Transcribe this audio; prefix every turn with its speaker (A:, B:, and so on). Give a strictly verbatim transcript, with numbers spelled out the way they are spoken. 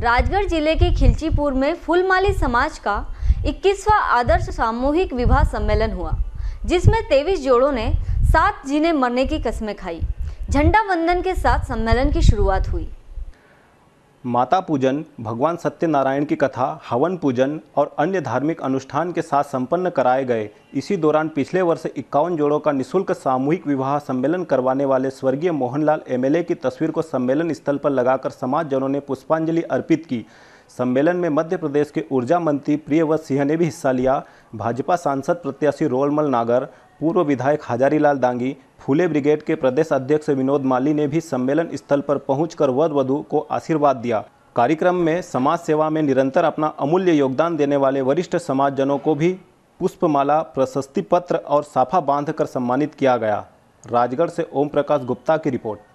A: राजगढ़ जिले के खिलचीपुर में फूलमाली समाज का इक्कीसवां आदर्श सामूहिक विवाह सम्मेलन हुआ, जिसमें तेईस जोड़ों ने सात जीने मरने की कस्में खाई। झंडा वंदन के साथ सम्मेलन की शुरुआत हुई।
B: माता पूजन, भगवान सत्यनारायण की कथा, हवन पूजन और अन्य धार्मिक अनुष्ठान के साथ संपन्न कराए गए। इसी दौरान पिछले वर्ष इक्यावन जोड़ों का निःशुल्क सामूहिक विवाह सम्मेलन करवाने वाले स्वर्गीय मोहनलाल एमएलए की तस्वीर को सम्मेलन स्थल पर लगाकर समाजजनों ने पुष्पांजलि अर्पित की। सम्मेलन में मध्य प्रदेश के ऊर्जा मंत्री प्रियव्रत सिंह ने भी हिस्सा लिया। भाजपा सांसद प्रत्याशी रोलमल नागर, पूर्व विधायक हजारीलाल दांगी, फूले ब्रिगेड के प्रदेश अध्यक्ष विनोद माली ने भी सम्मेलन स्थल पर पहुंचकर वर वधु को आशीर्वाद दिया। कार्यक्रम में समाज सेवा में निरंतर अपना अमूल्य योगदान देने वाले वरिष्ठ समाजजनों को भी पुष्पमाला, प्रशस्ति पत्र और साफा बांधकर सम्मानित किया गया। राजगढ़ से ओम प्रकाश गुप्ता की रिपोर्ट।